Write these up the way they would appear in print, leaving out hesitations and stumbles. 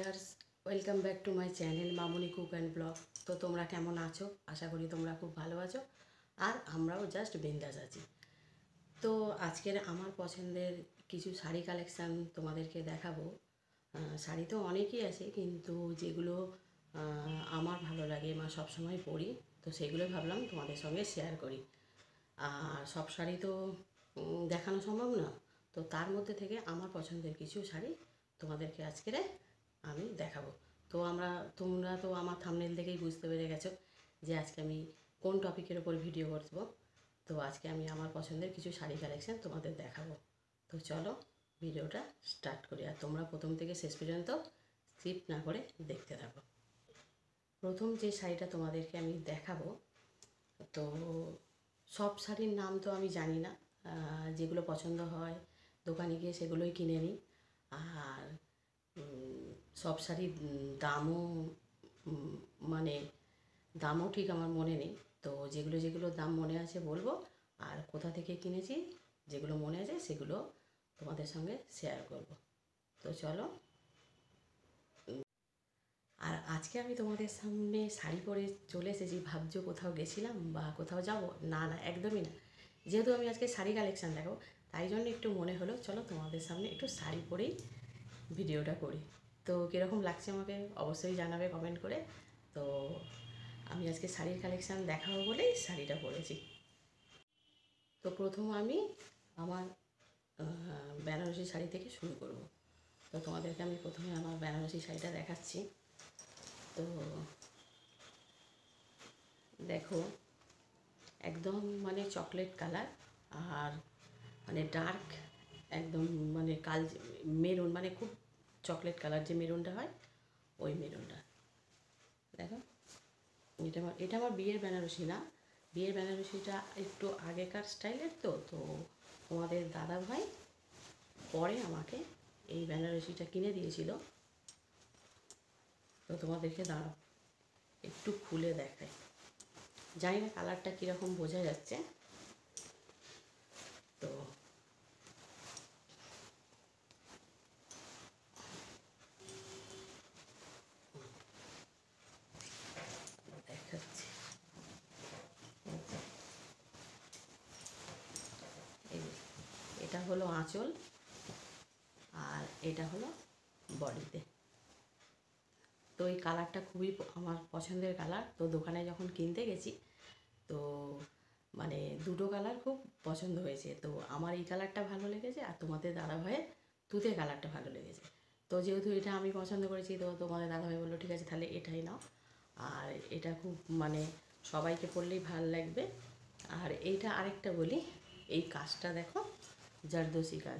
Viewers, welcome back to my channel Mamuni cook and blog. তো তোমরা কেমন আছো? আশা করি তোমরা খুব ভালো আছো, আর আমরাও জাস্ট বিন্দাস আছি। তো আজকের আমার পছন্দের কিছু শাড়ি কালেকশান তোমাদেরকে দেখাবো। শাড়ি তো অনেকই আছে, কিন্তু যেগুলো আমার ভালো লাগে বা সবসময় পরি, তো সেগুলো ভাবলাম তোমাদের সঙ্গে শেয়ার করি। আর সব শাড়ি তো দেখানো সম্ভব না, তো তার মধ্যে থেকে আমার পছন্দের কিছু শাড়ি তোমাদেরকে আজকের আমি দেখাবো। তো তোমরা তো আমার থাম্বনেল দেখেই বুঝতে পেরে গেছো যে আজকে আমি কোন টপিকের ওপর ভিডিও করব। তো আজকে আমি আমার পছন্দের কিছু শাড়ি কালেকশান তোমাদের দেখাবো। তো চলো ভিডিওটা স্টার্ট করি, আর তোমরা প্রথম থেকে শেষ পর্যন্ত স্কিপ না করে দেখতে থাকো। প্রথম যে শাড়িটা তোমাদেরকে আমি দেখাবো, তো সব শাড়ির নাম তো আমি জানি না, যেগুলো পছন্দ হয় দোকানে গিয়ে সেগুলোই কিনে নিই। আর সব শাড়ির দামও মানে দামও ঠিক আমার মনে নেই। তো যেগুলো যেগুলো দাম মনে আছে বলবো, আর কোথা থেকে কিনেছি যেগুলো মনে আছে সেগুলো তোমাদের সঙ্গে শেয়ার করব। তো চলো। আর আজকে আমি তোমাদের সামনে শাড়ি পরে চলে এসেছি, ভাবছো কোথাও গেছিলাম বা কোথাও যাব? না না, একদমই না। যেহেতু আমি আজকে শাড়ি কালেকশান দেখাবো, তাই জন্য একটু মনে হলো চলো তোমাদের সামনে একটু শাড়ি পরেই ভিডিওটা করি। তো কীরকম লাগছে আমাকে অবশ্যই জানাবে কমেন্ট করে। তো আমি আজকে শাড়ির কালেকশান দেখাবো বলেই শাড়িটা পরেছি। তো প্রথম আমি আমার বেনারসি শাড়ি থেকে শুরু করব। তো তোমাদেরকে আমি প্রথমে আমার বেনারসি শাড়িটা দেখাচ্ছি। তো দেখো, একদম মানে চকলেট কালার, আর মানে ডার্ক একদম, মানে মেরুন, মানে খুব চকলেট কালার যে মেরুনটা হয়, ওই মেরুনটা। দেখো, এটা আমার বিয়ের বেনারসি না। বিয়ের বেনারসিটা একটু আগেকার স্টাইলের, তো তো তোমাদের দাদা ভাই পরে আমাকে এই বেনারসিটা কিনে দিয়েছিল। তো তোমাদেরকে দাঁড়াও একটু খুলে দেখাই। জানি না কালারটা কীরকম বোঝা যাচ্ছে। তো দেখাচ্ছি, এই এটা হলো আঁচল, আর এটা হলো বডিতে। তো এই কালারটা খুবই আমার পছন্দের কালার। তো দোকানে যখন কিনতে গেছি, তো মানে দুটো কালার খুব পছন্দ হয়েছে। তো আমার এই কালারটা ভালো লেগেছে, আর তোমাদের দাদাভাইয়ের তুতে কালারটা ভালো লেগেছে। তো যেহেতু এটা আমি পছন্দ করেছি, তো তোমাদের দাদাভাই বললো ঠিক আছে তাহলে এটাই নাও। আর এটা খুব মানে সবাইকে পরলেই ভালো লাগবে। আর এইটা আরেকটা বলি, এই কাজটা দেখো, জারদোসি কাজ,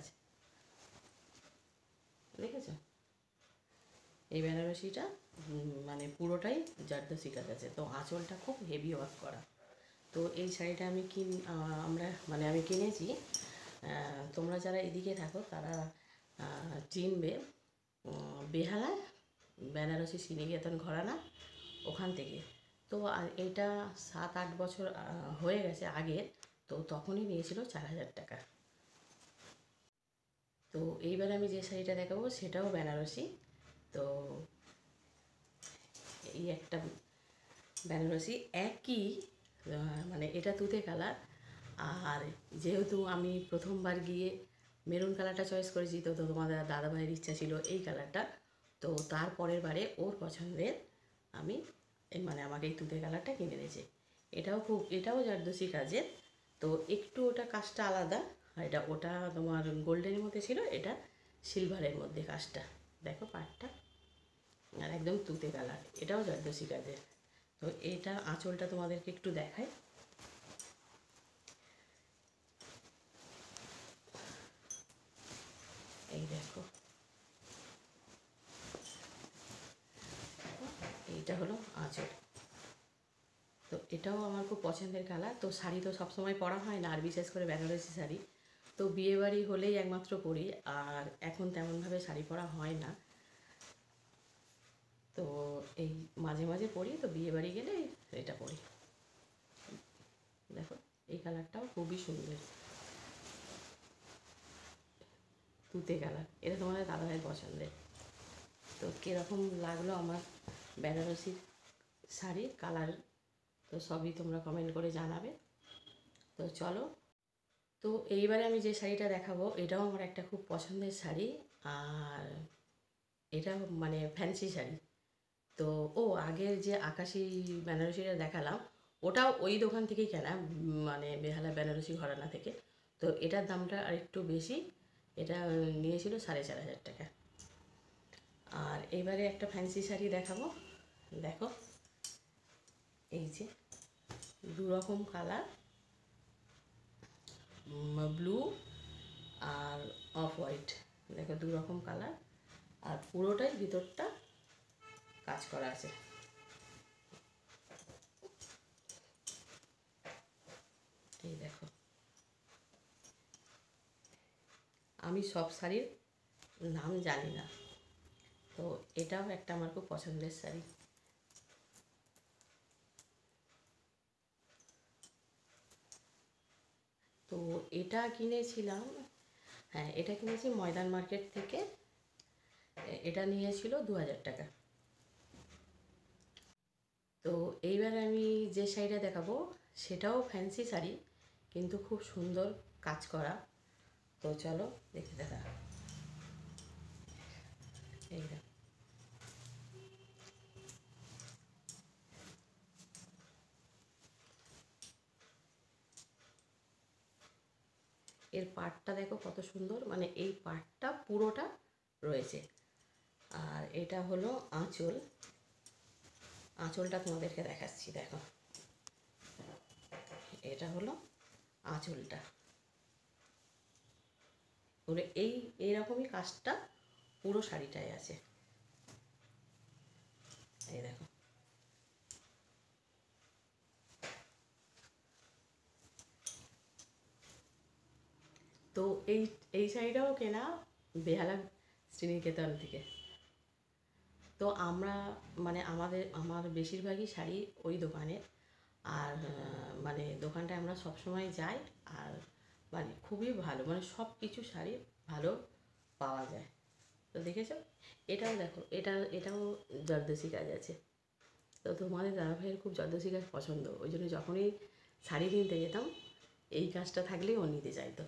দেখেছো? এই বেনারসিটা মানে পুরোটাই জারদোসি কাজ আছে। তো আঁচলটা খুব হেভি ওয়ার্ক করা। তো এই শাড়িটা আমি কিনেছি। তোমরা যারা এদিকে থাকো তারা চিনবে, বেহালায় বেনারসি শ্রীনিকেতন ঘরানা, ওখান থেকে। তো এইটা 7-8 বছর হয়ে গেছে আগে। তো তখনই নিয়েছিল 4,000 টাকা। তো এইবার আমি যে শাড়িটা দেখাবো সেটাও বেনারসি। তো এই একটা বেনারসি একই, মানে এটা তুতে কালার। আর যেহেতু আমি প্রথমবার গিয়ে মেরুন কালারটা চয়েস করেছি, তো তোমাদের দাদাভাইয়ের ইচ্ছা ছিল এই কালারটা। তো তারপরের বারে ওর পছন্দের আমি মানে আমাকে এই তুতে কালারটা কিনে দিয়েছে। এটাও জারদোসি কাজের। তো একটু ওটা কাজটা আলাদা, আর ওটা তোমার গোল্ডেনের মধ্যে ছিল, এটা সিলভারের মধ্যে কাজটা। দেখো পাটটা, আর একদম তুতে কালার, এটাও জারদোসি কাজের। তো এটা আঁচলটা তোমাদেরকে একটু দেখাই। এই দেখো, এইটা হলো আঁচল। তো এটাও আমার খুব পছন্দের কালার। তো শাড়ি তো সবসময় পরা হয় না, আর বিশেষ করে বেনারসি শাড়ি তো বিয়েবাড়ি হলেই একমাত্র পরি, আর এখন তেমনভাবে শাড়ি পরা হয় না। তো এই মাঝে মাঝে পরি, তো বিয়েবাড়ি গেলে এটা পরি। দেখো, এই কালারটাও খুবই সুন্দর, তুতে কালার, এটা তোমাদের দাদাভাইয়ের পছন্দের। তো কীরকম লাগলো আমার বেনারসির শাড়ির কালার, তো সবই তোমরা কমেন্ট করে জানাবে। তো চলো, তো এইবারে আমি যে শাড়িটা দেখাবো এটাও আমার একটা খুব পছন্দের শাড়ি, আর এটা মানে ফ্যান্সি শাড়ি। তো আগের যে আকাশি বেনারসিটা দেখালাম ওটাও ওই দোকান থেকেই কেনা, মানে বেহালা বেনারসি ঘরানা থেকে। তো এটার দামটা আরেকটু বেশি, এটা নিয়েছিল 4,500 টাকা। আর এবারে একটা ফ্যান্সি শাড়ি দেখাবো, দেখো এই যে দু রকম কালার, ব্লু আর অফ হোয়াইট, দেখো দু রকম কালার, আর পুরোটাই ভিতরটা কাজ করা আছে। এই দেখো, আমি সব শাড়ির নাম জানি না, তো এটাও একটা আমার খুব পছন্দের শাড়ি। তো এটা কিনেছিলাম, হ্যাঁ এটা কিনেছি ময়দান মার্কেট থেকে, এটা নিয়েছিল 2,000 টাকা। তো এইবার আমি যে শাড়িটা দেখাবো সেটাও ফ্যান্সি শাড়ি, কিন্তু খুব সুন্দর কাজ করা। তো চলো দেখে দেখা। এই দেখো, এর পাড়টা দেখো কত সুন্দর, মানে এই পাড়টা পুরোটা রয়েছে। আর এটা হলো আঁচল, আঁচলটা তোমাদেরকে দেখাচ্ছি, দেখো এটা হলো আঁচলটা, পুরো এইরকমই কাজটা পুরো শাড়িটায় আছে। এই দেখো, তো এই শাড়িটাও কেনা বেহালা শ্রীনিকেতন থেকে। তো আমরা মানে আমার বেশিরভাগই শাড়ি ওই দোকানে, আর মানে দোকানটায় আমরা সবসময় যাই, আর মানে খুবই ভালো, মানে সব কিছু শাড়ি ভালো পাওয়া যায়। তো দেখেছো, এটাও দেখো, এটাও জর্দোসি কাজ আছে। তো তোমাদের দাদাভাইয়ের খুব জর্দোসি কাজ পছন্দ, ওই জন্য যখনই শাড়ি কিনতে যেতাম এই কাজটা থাকলেই ও নিতে চাইতো।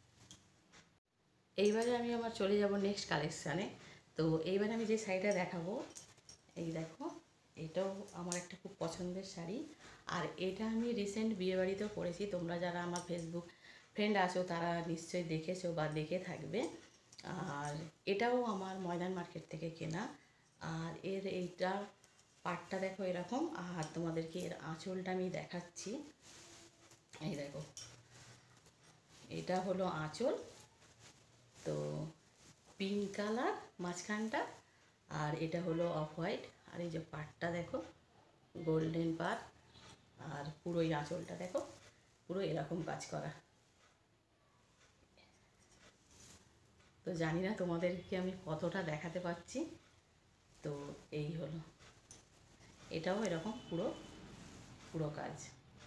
এইবারে আমি আমার চলে যাব নেক্সট কালেকশানে। তো এইবারে আমি যে শাড়িটা দেখাবো, এই দেখো এটাও আমার একটা খুব পছন্দের শাড়ি, আর এটা আমি রিসেন্ট বিয়েবাড়িতেও পরেছি। তোমরা যারা আমার ফেসবুক ফ্রেন্ড আছো তারা নিশ্চয়ই দেখেছো বা দেখে থাকবে। আর এটাও আমার ময়দান মার্কেট থেকে কেনা, আর এইটা পাটটা দেখো এরকম, আর তোমাদেরকে এর আঁচলটা আমি দেখাচ্ছি। এই দেখো, এটা হলো আঁচল, তো পিঙ্ক কালার মাঝখানটা, আর এটা হলো অফ হোয়াইট, আর এই যে পাটটা দেখো গোল্ডেন পাট, আর পুরো এই আঁচলটা দেখো পুরো এরকম কাজ করা। তো জানি না তোমাদেরকে আমি কতটা দেখাতে পারছি। তো এই হলো, এটাও এরকম পুরো পুরো কাজ।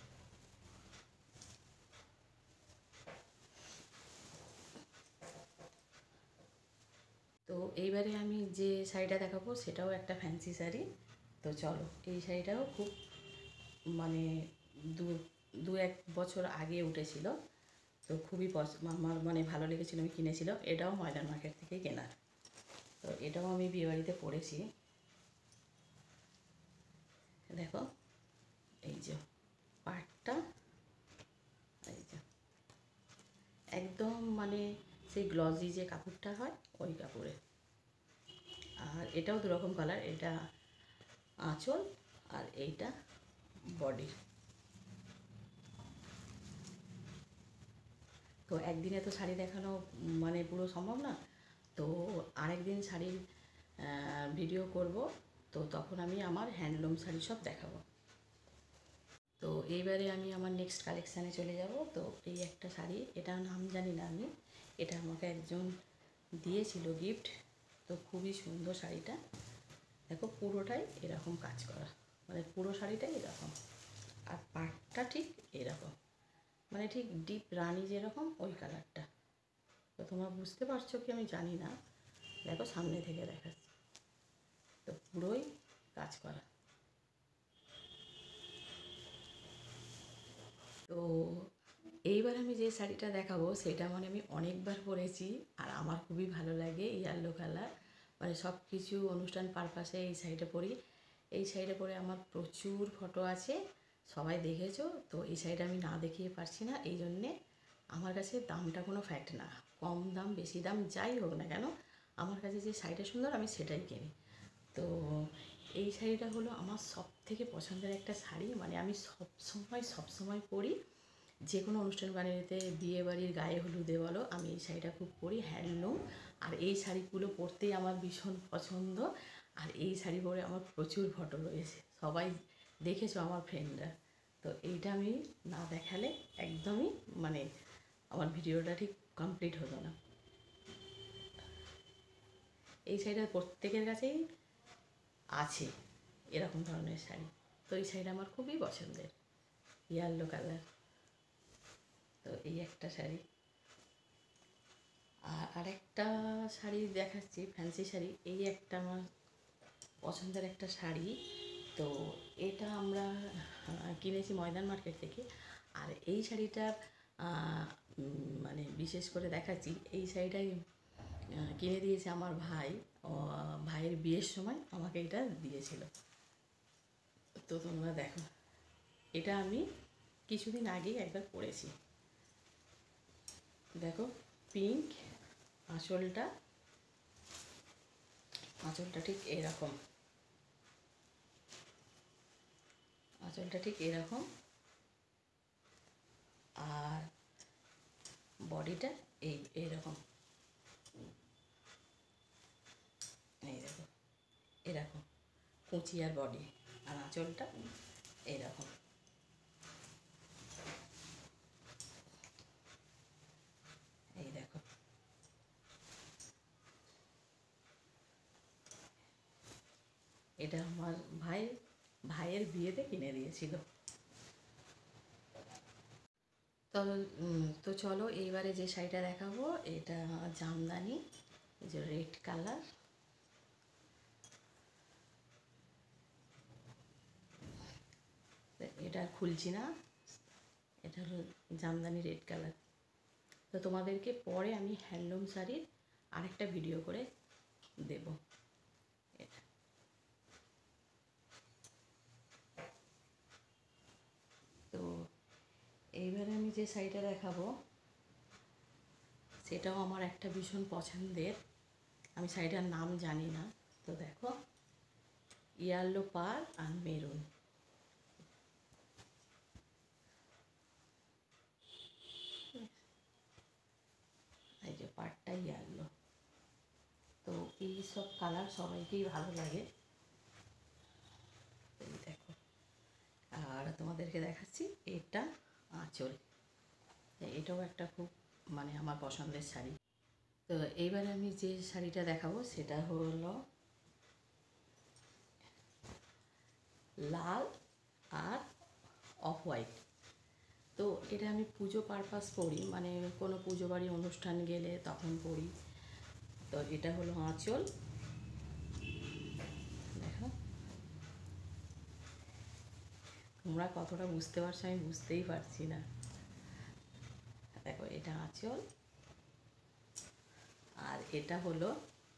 তো এইবারে আমি যে শাড়িটা দেখাবো সেটাও একটা ফ্যান্সি শাড়ি। তো চলো, এই শাড়িটাও খুব মানে দু দু এক বছর আগে উঠেছিল, তো খুবই আমার মানে ভালো লেগেছিলো, আমি কিনেছিল। এটাও ময়দান মার্কেট থেকেই কেনা, তো এটাও আমি বিয়েবাড়িতে পরেছি। দেখো এই যে পাটটা, এই যে একদম মানে সেই গ্লজি যে কাপড়টা হয় ওই কাপড়ে। আর এটাও দুরকম কালার, এটা আঁচল আর এইটা বডি। তো একদিনে তো শাড়ি দেখানো মানে পুরো সম্ভব না, তো আরেকদিন শাড়ির ভিডিও করব, তো তখন আমি আমার হ্যান্ডলুম শাড়ি সব দেখাবো। তো এইবারে আমি আমার নেক্সট কালেকশানে চলে যাব। তো এই একটা শাড়ি, এটার নাম জানি না আমি, এটা আমাকে একজন দিয়েছিল গিফট। তো খুবই সুন্দর শাড়িটা, দেখো পুরোটাই এরকম কাজ করা, মানে পুরো শাড়িটাই এরকম, আর পাটটা ঠিক এরকম, মানে ঠিক ডিপ রানি যেরকম ওই কালারটা। তো তোমরা বুঝতে পারছো কি আমি জানি না, দেখো সামনে থেকে দেখাচ্ছি। পুরোই কাজ করা। তো এইবার আমি যে শাড়িটা দেখাবো সেটা মানে আমি অনেকবার পরেছি আর আমার খুবই ভালো লাগে, ইয়েলো কালার। মানে সব কিছু অনুষ্ঠান পারপাসে এই শাড়িটা পরি। এই শাড়িটা পরে আমার প্রচুর ফটো আছে, সবাই দেখেছো। তো এই শাড়িটা আমি না দেখিয়ে পারছি না, এই জন্যে আমার কাছে দামটা কোনো ফ্যাক্ট না, কম দাম বেশি দাম যাই হোক না কেন, আমার কাছে যে শাড়িটা সুন্দর আমি সেটাই কিনি। তো এই শাড়িটা হলো আমার সব থেকে পছন্দের একটা শাড়ি, মানে আমি সবসময় পরি। যে কোনো অনুষ্ঠান বাড়িতে, বিয়ে বাড়ির, গায়ে হলুদে বলো, আমি এই শাড়িটা খুব পরি, হ্যান্ডলুম। আর এই শাড়িগুলো পরতেই আমার ভীষণ পছন্দ। আর এই শাড়ি পরে আমার প্রচুর ফটো রয়েছে, সবাই দেখেছো আমার ফ্রেন্ডরা। তো এইটা আমি না দেখালে একদমই মানে আমার ভিডিওটা ঠিক কমপ্লিট হতো না। এই শাড়িটা প্রত্যেকের কাছেই আছে এরকম ধরনের শাড়ি। তো এই শাড়িটা আমার খুবই পছন্দের, ইয়েলো কালার। তো এই একটা শাড়ি। আর আরেকটা শাড়ি দেখাচ্ছি, ফ্যান্সি শাড়ি। এই একটা আমার পছন্দের একটা শাড়ি। তো এটা আমরা কিনেছি ময়দান মার্কেট থেকে। আর এই শাড়িটার মানে বিশেষ করে দেখাচ্ছি, এই শাড়িটাই কিনে দিয়েছে আমার ভাই। ভাইয়ের বিয়ের সময় আমাকে এটা দিয়েছিল। তো তোমরা দেখো, এটা আমি কিছুদিন আগেই একবার পরেছি। দেখো, পিঙ্ক আঁচলটা, আঁচলটা ঠিক এরকম, আঁচলটা ঠিক এরকম। আর বডিটা এইরকম, এই দেখো এরকম কুঁচিয়ার বডি, আর আঁচলটা এইরকম। এই দেখো, এটা আমার ভাইয়ের বিয়েতে কিনে দিয়েছিল। তো তো চলো এইবারে যে শাড়িটা দেখাবো, এটা জামদানি, এই যে রেড কালার। এটা খুলছি না, এটা হলো জামদানি রেড কালার। তো তোমাদেরকে পরে আমি হ্যান্ডলুম শাড়ির আরেকটা ভিডিও করে দেব। এটা তো এইবারে আমি যে শাড়িটা দেখাবো সেটাও আমার একটা ভীষণ পছন্দের, আমি শাড়িটার নাম জানি না। তো দেখো, ইয়েলো পার আর মেরুন। এই যে পাড়টা ইয়েলো। তো এই সব কালার সবাইকেই ভালো লাগে। এই দেখো, আর তোমাদেরকে দেখাচ্ছি এটা আঁচল। এটাও একটা খুব মানে আমার পছন্দের শাড়ি। তো এইবারে আমি যে শাড়িটা দেখাবো সেটা হলো লাল আর অফ হোয়াইট। তো এটা আমি পুজো পারপাস পরি, মানে কোনো পুজো বাড়ি অনুষ্ঠান গেলে তখন পরি। তো এটা হলো আঁচল, দেখো তোমরা কতটা বুঝতে পারছো আমি বুঝতেই পারছি না। দেখো, এটা আঁচল, আর এটা হলো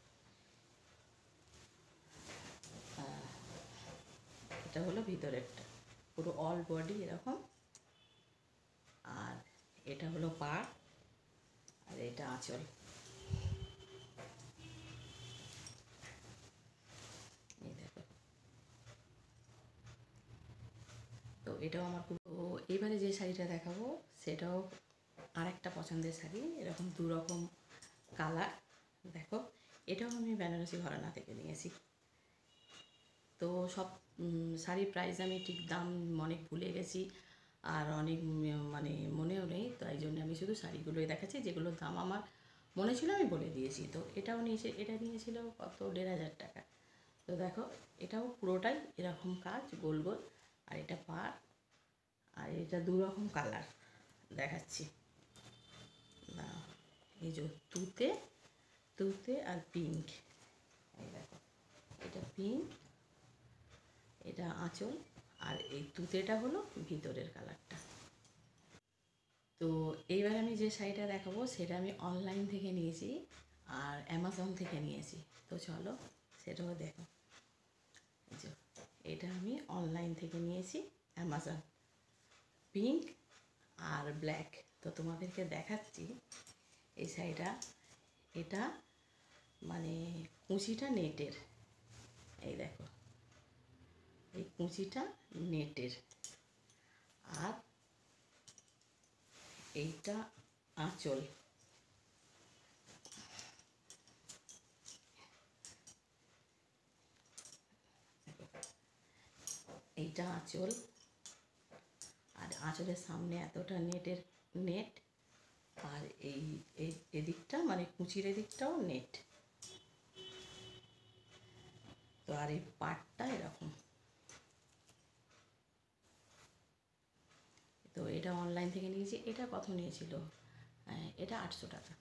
এটা হলো ভিতরেরটা, পুরো অল বডি এরকম। আর এটা হলো পাড়, আর এটা আঁচল। এই দেখো, তো এটাও আমার খুব। তো এবারে যে শাড়িটা দেখাবো সেটাও আরেকটা পছন্দের শাড়ি, এরকম দু রকম কালার। দেখো, এটাও আমি বেনারসি ঘরানা থেকে নিয়েছি। তো সব শাড়ির প্রাইস আমি ঠিক দাম অনেক ভুলে গেছি, আর অনেক মানে মনেও নেই। তাই জন্য আমি শুধু শাড়িগুলোই দেখাচ্ছি, যেগুলোর দাম আমার মনে ছিল আমি বলে দিয়েছি। তো এটাও নিয়েছে, এটা নিয়েছিল কত, ১,৫০০ টাকা। তো দেখো, এটাও পুরোটাই এরকম কাজ, গোল গোল। আর এটা পাড়, আর এটা দু রকম কালার দেখাচ্ছি না, এই যে তুতে তুতে আর পিঙ্ক। এই দেখো, এটা পিঙ্ক এটা আঁচল, আর এই তুতেটা হলো ভিতরের কালারটা। তো এইবার আমি যে শাড়িটা দেখাবো সেটা আমি অনলাইন থেকে নিয়েছি আর অ্যামাজন থেকে নিয়েছি। তো চলো সেটাও দেখো। এটা আমি অনলাইন থেকে নিয়েছি, অ্যামাজন, পিঙ্ক আর ব্ল্যাক। তো তোমাদেরকে দেখাচ্ছি এই শাড়িটা। এটা মানে কুঁচিটা নেটের, এই দেখো এই কুঁচিটা নেটের, আর এইটা আঁচল। এইটা আঁচল, আর আঁচলের সামনে এতটা নেটের নেট, আর এই এদিকটা মানে কুঁচির এদিকটাও নেট। তো আর এই পাটটা এরকম। তো এটা অনলাইন থেকে নিয়েছি। এটা কত নিয়েছিল? এটা 800 টাকা।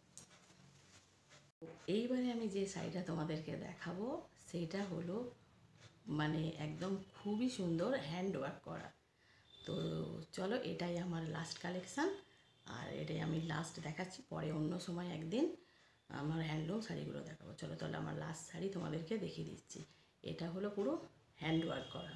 এইবারে আমি যে শাড়িটা তোমাদেরকে দেখাবো সেটা হলো মানে একদম খুবই সুন্দর হ্যান্ডওয়ার্ক করা। তো চলো, এটাই আমার লাস্ট কালেকশান, আর এটাই আমি লাস্ট দেখাচ্ছি। পরে অন্য সময় একদিন আমার হ্যান্ডলুম শাড়িগুলো দেখাবো। চলো তাহলে আমার লাস্ট শাড়ি তোমাদেরকে দেখিয়ে দিচ্ছি। এটা হলো পুরো হ্যান্ডওয়ার্ক করা।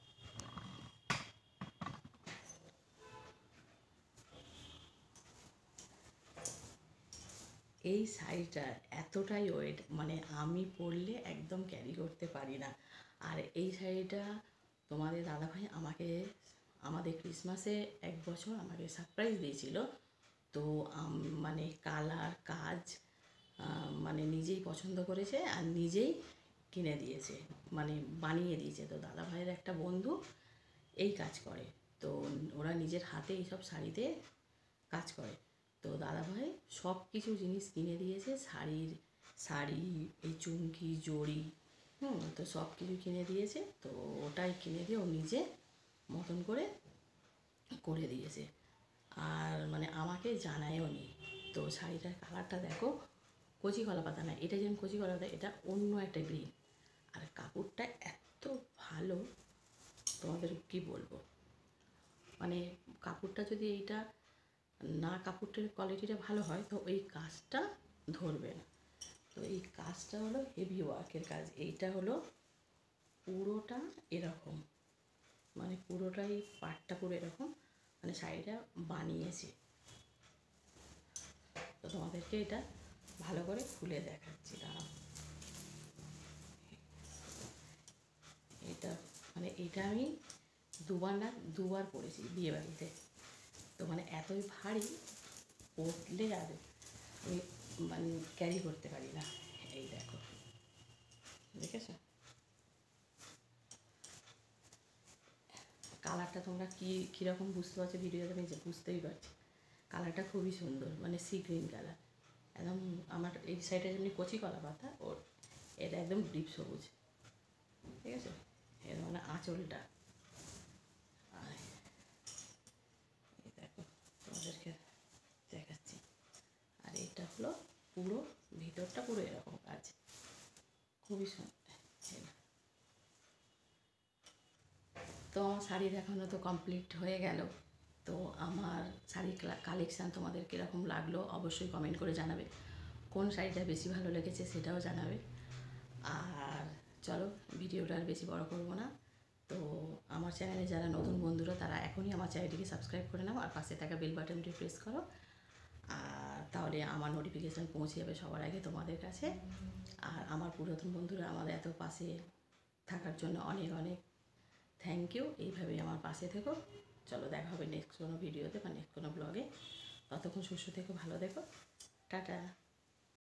এই শাড়িটা এতটাই ওয়েট, মানে আমি পরলে একদম ক্যারি করতে পারি না। আর এই শাড়িটা তোমাদের দাদাভাই আমাদের ক্রিসমাসে এক বছর আমাকে সারপ্রাইজ দিয়েছিল। তো মানে কালার কাজ মানে নিজেই পছন্দ করেছে আর নিজেই কিনে দিয়েছে, মানে বানিয়ে দিয়েছে। তো দাদাভাইয়ের একটা বন্ধু এই কাজ করে, তো ওরা নিজের হাতে এইসব শাড়িতে কাজ করে। তো দাদাভাই সব কিছু জিনিস কিনে দিয়েছে, শাড়ি, এই চুমকি, জড়ি, তো সব কিছু কিনে দিয়েছে। তো ওটাই কিনে দিয়ে ও নিজে মতন করে দিয়েছে, আর মানে আমাকে জানায়ও নি। তো শাড়িটার কালারটা দেখো, কচি কলা পাতা না, এটা যেমন কচি কলা পাতা, এটা অন্য একটা গ্রিন। আর কাপড়টা এত ভালো, তোমাদের কি বলবো, মানে কাপড়টা যদি এইটা না, কাপড়টার কোয়ালিটিটা ভালো হয় তো এই কাজটা ধরবে না। তো এই কাজটা হলো হেভি ওয়ার্কের কাজ। এইটা হলো পুরোটা এরকম, মানে পুরোটাই পাটটা পুরো এরকম, মানে শাড়িটা বানিয়েছে। তো তোমাদেরকে এটা ভালো করে খুলে দেখাচ্ছি, দাঁড়াও। এটা মানে এটা আমি দুবার পরেছি বিয়েবাড়িতে। তো মানে এতই ভারী, পরলে আর আমি মানে ক্যারি করতে পারি না। এই দেখো, দেখেছো কালারটা? তোমরা কীরকম বুঝতে পারছো ভিডিওতে? আমি বুঝতেই পারছি কালারটা খুবই সুন্দর, মানে সি গ্রিন কালার একদম। আমার এই সাইডে যেমনি কচি কলা পাতা, ওর এটা একদম ডিপ সবুজ, ঠিক আছে? এর মানে আঁচলটা, আর এই দেখো তোমাদেরকে দেখাচ্ছি। আর এটা হলো পুরো ভিতরটা পুরো এরকম কাজ, খুবই সুন্দর। তো আমার শাড়ি দেখানো তো কমপ্লিট হয়ে গেল। তো আমার শাড়ি কালেকশান তোমাদের কীরকম লাগলো অবশ্যই কমেন্ট করে জানাবে। কোন শাড়িটা বেশি ভালো লেগেছে সেটাও জানাবে। আর চলো, ভিডিওটা আর বেশি বড় করব না। তো আমার চ্যানেলে যারা নতুন বন্ধুরা তারা এখনই আমার চ্যানেলটিকে সাবস্ক্রাইব করে নাও, আর পাশে থাকা বেল বাটনটি প্রেস করো, আর তাহলে আমার নোটিফিকেশান পৌঁছে যাবে সবার আগে তোমাদের কাছে। আর আমার পুরাতন বন্ধুরা আমাদের এত পাশে থাকার জন্য অনেক অনেক থ্যাংক ইউ। এইভাবেই আমার পাশে থেকো। চলো, দেখা হবে নেক্সট কোনো ভিডিওতে বা নেক্সট কোনো ব্লগে। ততক্ষণ সুস্থ থেকো, ভালো থেকো, টাটা।